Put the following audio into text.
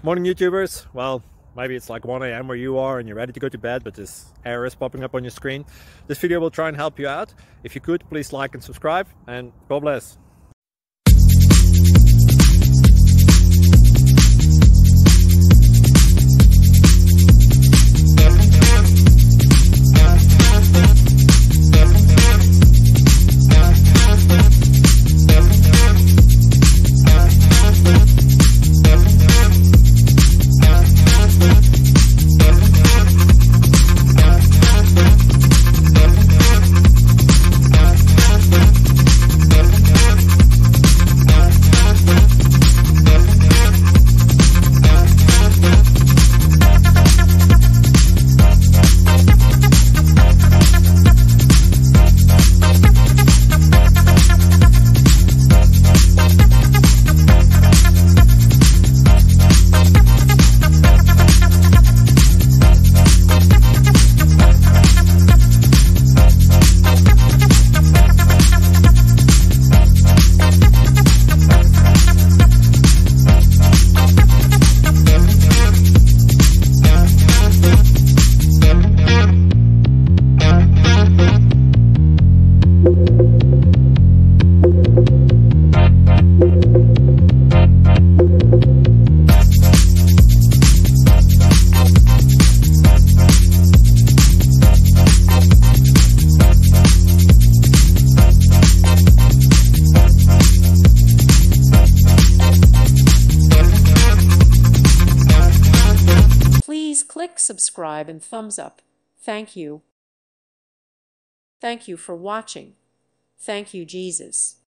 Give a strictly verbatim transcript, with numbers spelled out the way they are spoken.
Morning YouTubers. Well, maybe it's like one A M where you are and you're ready to go to bed, but this error is popping up on your screen. This video will try and help you out. If you could, please like and subscribe, and God bless. Please click subscribe and thumbs up. Thank you. Thank you for watching. Thank you, Jesus.